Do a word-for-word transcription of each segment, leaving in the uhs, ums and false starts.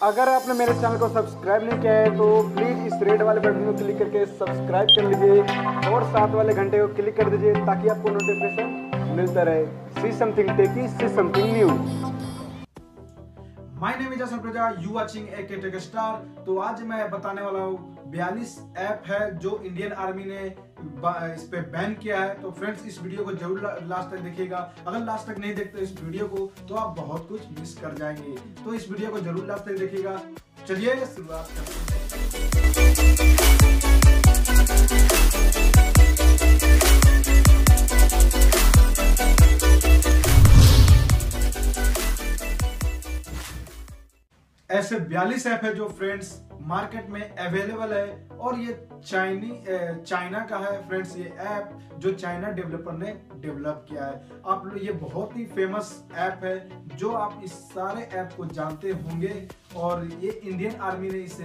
अगर आपने मेरे चैनल को सब्सक्राइब नहीं किया है तो प्लीज़ इस रेड वाले बटन को क्लिक करके सब्सक्राइब कर लीजिए और साथ वाले घंटे को क्लिक कर दीजिए ताकि आपको नोटिफिकेशन मिलता रहे। See something techy, see something new. My name is Praja, you watching AK Tech Star. तो आज मैं बताने वाला हूँ बयालीस ऐप है जो इंडियन आर्मी ने इस पे बैन किया है। तो फ्रेंड्स इस वीडियो को जरूर लास्ट तक देखिएगा। अगर लास्ट तक नहीं देखते इस वीडियो को तो आप बहुत कुछ मिस कर जाएंगे। तो इस वीडियो को जरूर लास्ट तक देखिएगा। चलिए शुरुआत करते हैं। ऐसे बयालीस ऐप है जो फ्रेंड्स मार्केट में अवेलेबल है और ये चाइनी चाइना का है फ्रेंड्स। ये ऐप जो चाइना डेवलपर ने डेवलप किया है। आप लोग ये बहुत ही फेमस ऐप है जो आप इस सारे ऐप को जानते होंगे और ये इंडियन आर्मी ने इसे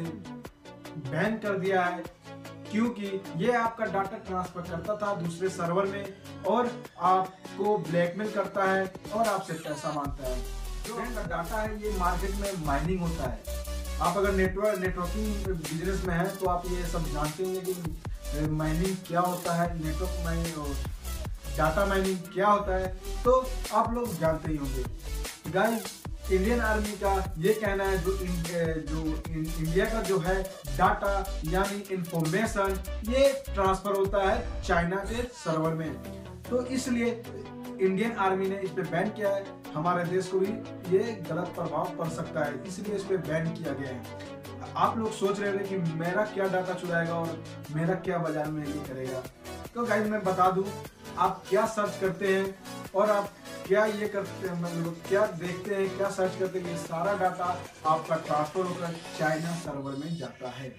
बैन कर दिया है क्योंकि ये आपका डाटा ट्रांसफर करता था दूसरे सर्वर में और आपको ब्लैकमेल करता है और आपसे पैसा मांगता है। जो का डाटा है ये मार्केट में माइनिंग होता है। आप अगर नेटवर्क नेटवर्किंग बिजनेस में है तो आप ये सब जानते होंगे कि माइनिंग क्या होता है, नेटवर्क माइनिंग और डाटा माइनिंग क्या होता है, तो आप लोग जानते ही होंगे। गाइस इंडियन आर्मी का ये कहना है जो इन, जो इन, इंडिया का जो है डाटा यानी इंफॉर्मेशन ये ट्रांसफर होता है चाइना के सर्वर में। तो इसलिए इंडियन आर्मी ने इस पे बैन किया है। हमारे देश को भी ये गलत प्रभाव पड़ सकता है, इसलिए इस पे बैन किया गया है। आप लोग सोच रहे थे कि मेरा क्या डाटा चुराएगा और मेरा क्या बाजार में ये करेगा। तो गाइस मैं बता दूं, आप क्या सर्च करते हैं और आप क्या ये करते हैं, मतलब क्या देखते हैं, क्या सर्च करते हैं, ये सारा डाटा आपका ट्रांसफर होकर चाइना सर्वर में जाता है।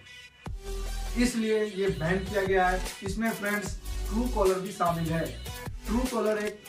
इसलिए ये बैन किया गया है। इसमें फ्रेंड्स ट्रू कॉलर भी शामिल है। ट्रू कॉलर एक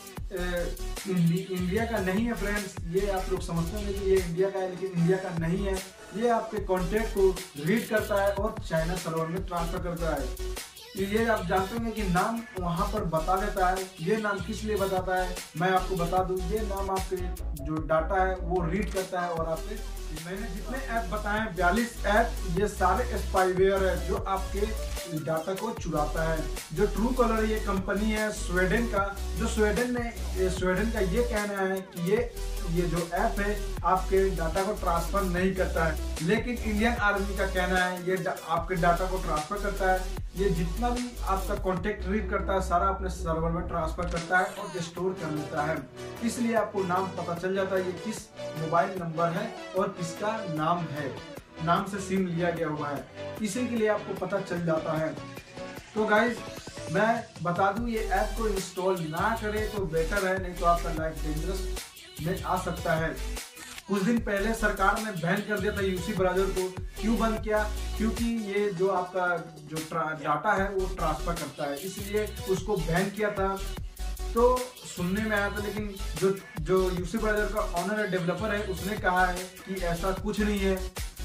इंडी, इंडिया का नहीं है फ्रेंड्स। ये आप लोग समझते होंगे कि ये इंडिया का है, लेकिन इंडिया का नहीं है। ये आपके कॉन्टेक्ट को रीड करता है और चाइना सर्वर में ट्रांसफर करता है। ये आप जानते होंगे कि नाम वहाँ पर बता देता है। ये नाम किस लिए बताता है मैं आपको बता दूं। ये नाम आपके जो डाटा है वो रीड करता है और आपके मैंने जितने ऐप बताए हैं बयालीस ऐप, ये सारे स्पाईवेयर है जो आपके डाटा को चुराता है। जो ट्रू कॉलर ये कंपनी है स्वीडन का, जो स्वीडन ने स्वीडन का ये कहना है कि ये ये जो ऐप है आपके डाटा को ट्रांसफर नहीं करता है, लेकिन इंडियन आर्मी का कहना है ये डा, आपके डाटा को ट्रांसफर करता है। ये जितना भी आपका कॉन्टेक्ट रीड करता है सारा अपने सर्वर में ट्रांसफर करता है और स्टोर कर लेता है। इसलिए आपको नाम पता चल जाता है ये किस मोबाइल नंबर है और किसका नाम है, नाम से सिम लिया गया हुआ है, इसी के लिए आपको पता चल जाता है। तो गाइज मैं बता दूं ये ऐप को इंस्टॉल ना करें तो बेटर है, नहीं तो आपका लाइफ डेंजरस में आ सकता है। कुछ दिन पहले सरकार ने बैन कर दिया था यूसी ब्राउज़र को। क्यों बंद किया? क्योंकि ये जो आपका जो डाटा है वो ट्रांसफर करता है, इसलिए उसको बैन किया था। तो सुनने में आया था, लेकिन जो जो यूसी ब्राउज़र का ऑनर है, डेवलपर है, उसने कहा है कि ऐसा कुछ नहीं है।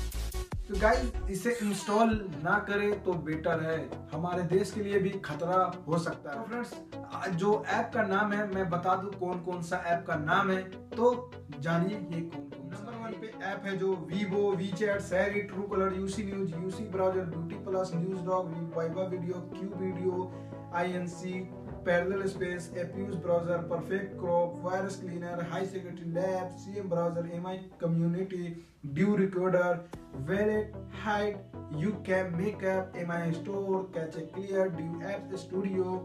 तो गाइस इसे इंस्टॉल ना करें तो बेटर है, हमारे देश के लिए भी खतरा हो सकता है। तो फ्रेंड्स जो ऐप का नाम है मैं बता दूं कौन कौन सा ऐप का नाम है, तो जानिए ये कौन कौन। नंबर वन पे ऐप है जो Vivo, WeChat, Siri, Truecaller, UC News, UC Browser, Beauty Plus, News Dog, Viva Video, Q Video, INC, Parallel Space, APUS Browser, Perfect Crop, Virus Cleaner, Hi Security Lab, CM Browser, Mi Community, DU Recorder, Wallet, Hide, you can makeup, Mi Store, Cache Clear, DU App Studio,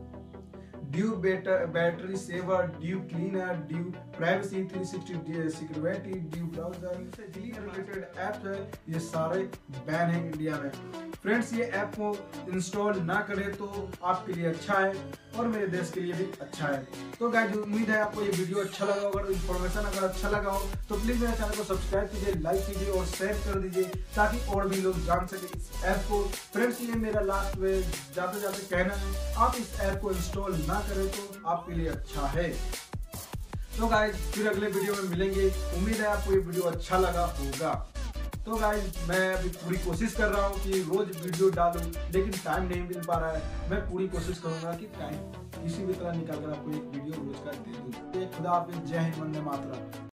DU Battery Saver, DU Cleaner, DU Privacy, three sixty security, DU Browser से delete related app है, ये सारे ban है India में। Friends ये app को install ना करें तो आपके लिए अच्छा है और मेरे देश के लिए भी अच्छा है। तो गाइस उम्मीद है आपको ये वीडियो अच्छा लगा होगा। इन्फॉर्मेशन अगर अच्छा लगा हो तो प्लीज मेरे चैनल को सब्सक्राइब कीजिए, लाइक कीजिए और शेयर कर दीजिए ताकि और भी लोग जान सके इस ऐप को। फ्रेंड्स ये मेरा लास्ट में जाते जाते कहना है, आप इस ऐप को इंस्टॉल ना करें तो आपके लिए अच्छा है। तो गाइस फिर अगले वीडियो में मिलेंगे। उम्मीद है आपको ये वीडियो अच्छा लगा होगा। तो गाइस मैं अभी पूरी कोशिश कर रहा हूँ कि रोज वीडियो डालूं, लेकिन टाइम नहीं मिल पा रहा है। मैं पूरी कोशिश करूंगा कि टाइम किसी भी तरह निकाल कर आपको एक वीडियो रोज का दे दूं। खुदा हाफिज़, जय हिंद, वंदे मातरम।